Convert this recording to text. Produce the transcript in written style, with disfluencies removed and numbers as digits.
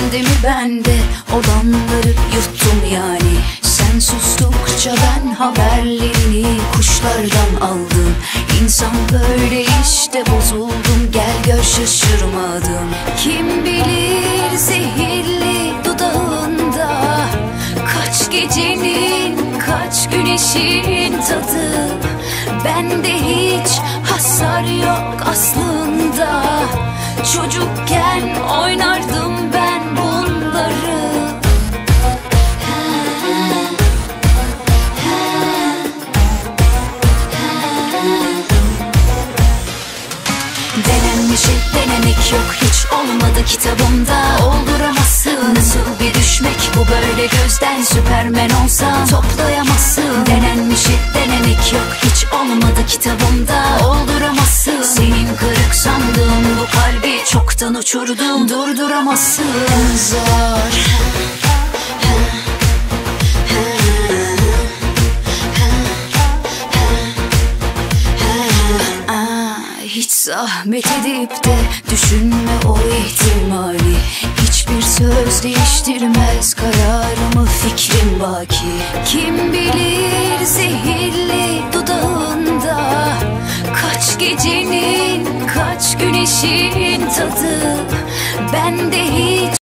Şimdi mi bende olanları yuttum yani. Sen sustukça ben haberlerini kuşlardan aldım. İnsan böyle işte, bozuldum, gel gör şaşırmadım. Kim bilir zehirli dudağında kaç gecenin kaç güneşin tadı. Bende hiç hasar yok aslında. Çocukken oynardım ben bunları. Denenmişi denemek yok, hiç olmadı kitabımda. Olduramazsın, nasıl bir düşmek bu böyle, gözden Süpermen olsan toplayamazsın. Denenmişi denemek yok, hiç olmadı kitabımda. Olduramazsın, senin kırık sandığın bu kalbi çoktan uçurdum, durduramazsın. Zor. Hiç zahmet edip de düşünme o ihtimali. Hiçbir söz değiştirmez kararımı, fikrim baki. Kim bilir zehirli dudağında kaç gecenin kaç güneşin tadı. Bende hiç